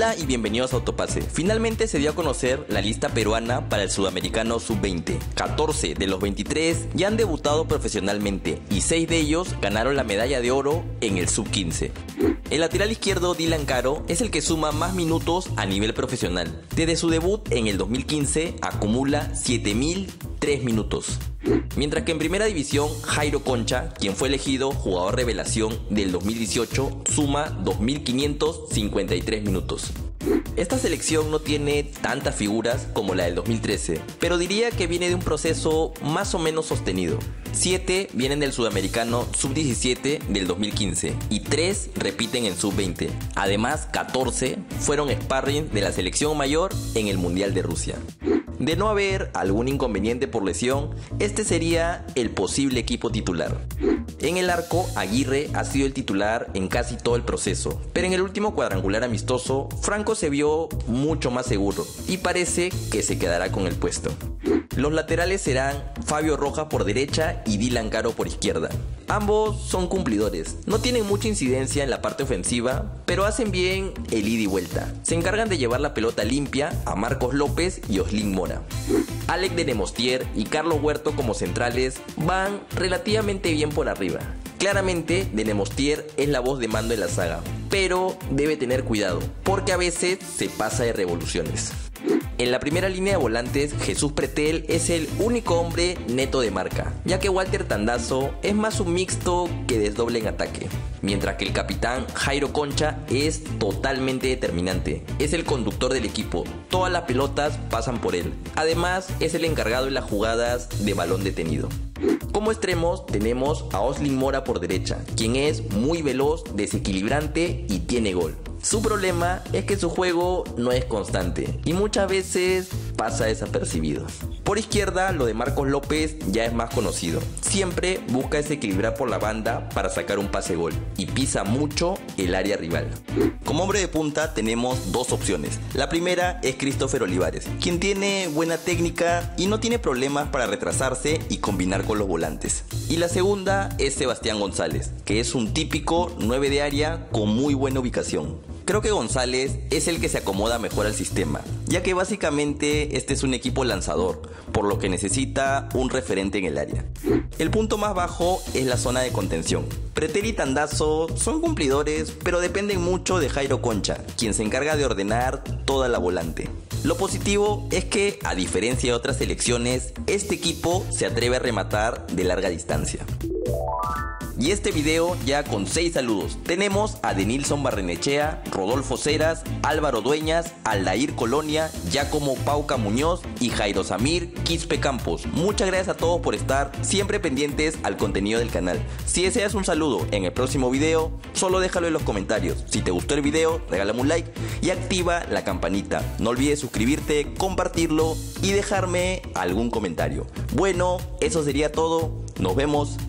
Hola y bienvenidos a Autopase. Finalmente se dio a conocer la lista peruana para el Sudamericano Sub-20. 14 de los 23 ya han debutado profesionalmente y 6 de ellos ganaron la medalla de oro en el Sub-15. El lateral izquierdo Dylan Caro es el que suma más minutos a nivel profesional. Desde su debut en el 2015 acumula 7.003 minutos. Mientras que en primera división, Jairo Concha, quien fue elegido jugador revelación del 2018, suma 2.553 minutos. Esta selección no tiene tantas figuras como la del 2013, pero diría que viene de un proceso más o menos sostenido. 7 vienen del Sudamericano Sub-17 del 2015 y 3 repiten en Sub-20. Además, 14 fueron sparring de la selección mayor en el Mundial de Rusia. De no haber algún inconveniente por lesión, este sería el posible equipo titular. En el arco, Aguirre ha sido el titular en casi todo el proceso, pero en el último cuadrangular amistoso, Franco se vio mucho más seguro y parece que se quedará con el puesto. Los laterales serán Fabio Rojas por derecha y Dylan Caro por izquierda. Ambos son cumplidores, no tienen mucha incidencia en la parte ofensiva, pero hacen bien el ida y vuelta. Se encargan de llevar la pelota limpia a Marcos López y Oslin Mora. Alec de Nemostier y Carlos Huerto como centrales van relativamente bien por arriba. Claramente, de Nemostier es la voz de mando en la saga, pero debe tener cuidado, porque a veces se pasa de revoluciones. En la primera línea de volantes, Jesús Pretel es el único hombre neto de marca, ya que Walter Tandazo es más un mixto que desdoble en ataque. Mientras que el capitán Jairo Concha es totalmente determinante, es el conductor del equipo, todas las pelotas pasan por él. Además, es el encargado de las jugadas de balón detenido. Como extremos tenemos a Oslin Mora por derecha, quien es muy veloz, desequilibrante y tiene gol. Su problema es que su juego no es constante y muchas veces pasa desapercibido. Por izquierda, lo de Marcos López ya es más conocido. Siempre busca desequilibrar por la banda para sacar un pase gol y pisa mucho el área rival. Como hombre de punta tenemos dos opciones. La primera es Christopher Olivares, quien tiene buena técnica y no tiene problemas para retrasarse y combinar con los volantes. Y la segunda es Sebastián González, que es un típico 9 de área con muy buena ubicación. Creo que González es el que se acomoda mejor al sistema, ya que básicamente este es un equipo lanzador, por lo que necesita un referente en el área. El punto más bajo es la zona de contención. Pretel y Tandazo son cumplidores, pero dependen mucho de Jairo Concha, quien se encarga de ordenar toda la volante. Lo positivo es que, a diferencia de otras selecciones, este equipo se atreve a rematar de larga distancia. Y este video ya con 6 saludos. Tenemos a Denilson Barrenechea, Rodolfo Ceras, Álvaro Dueñas, Aldair Colonia, Giacomo Pauca Muñoz y Jairo Samir Quispe Campos. Muchas gracias a todos por estar siempre pendientes al contenido del canal. Si deseas un saludo en el próximo video, solo déjalo en los comentarios. Si te gustó el video, regálame un like y activa la campanita. No olvides suscribirte, compartirlo y dejarme algún comentario. Bueno, eso sería todo. Nos vemos